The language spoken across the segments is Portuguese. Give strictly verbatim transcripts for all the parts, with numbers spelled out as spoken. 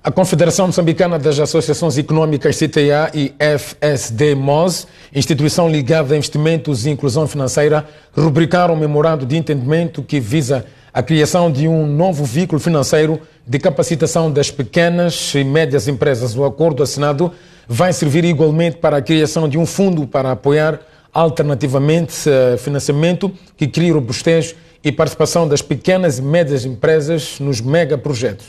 A Confederação Moçambicana das Associações Econômicas, C T A, e F S D M O S, instituição ligada a investimentos e inclusão financeira, rubricaram um memorando de entendimento que visa a criação de um novo veículo financeiro de capacitação das pequenas e médias empresas. O acordo assinado vai servir igualmente para a criação de um fundo para apoiar alternativamente financiamento que crie robustez e participação das pequenas e médias empresas nos megaprojetos.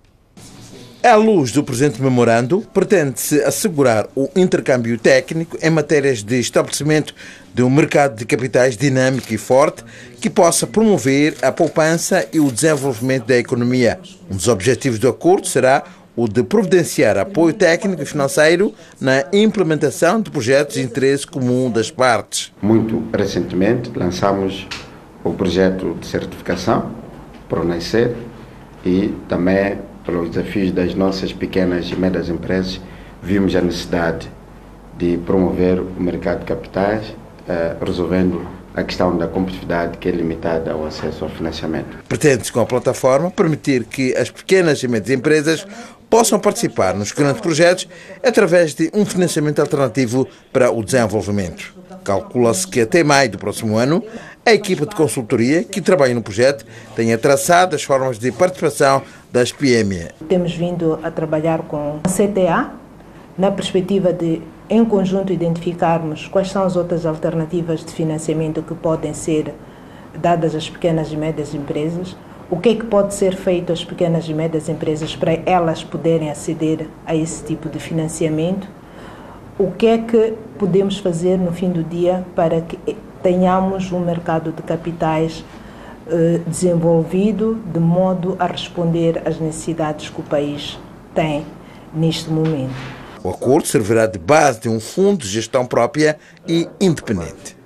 À luz do presente memorando, pretende-se assegurar o intercâmbio técnico em matérias de estabelecimento de um mercado de capitais dinâmico e forte que possa promover a poupança e o desenvolvimento da economia. Um dos objetivos do acordo será o de providenciar apoio técnico e financeiro na implementação de projetos de interesse comum das partes. Muito recentemente lançamos o projeto de certificação para o Nascer e também pelos desafios das nossas pequenas e médias empresas, vimos a necessidade de promover o mercado de capitais, eh, resolvendo a questão da competitividade que é limitada ao acesso ao financiamento. Pretende-se, com a plataforma, permitir que as pequenas e médias empresas possam participar nos grandes projetos através de um financiamento alternativo para o desenvolvimento. Calcula-se que até maio do próximo ano, a equipa de consultoria que trabalha no projeto tenha traçado as formas de participação das P M E. Temos vindo a trabalhar com a C T A na perspectiva de, em conjunto, identificarmos quais são as outras alternativas de financiamento que podem ser dadas às pequenas e médias empresas, o que é que pode ser feito às pequenas e médias empresas para elas poderem aceder a esse tipo de financiamento, o que é que podemos fazer no fim do dia para que tenhamos um mercado de capitais eh, desenvolvido de modo a responder às necessidades que o país tem neste momento. O acordo servirá de base de um fundo de gestão própria e independente.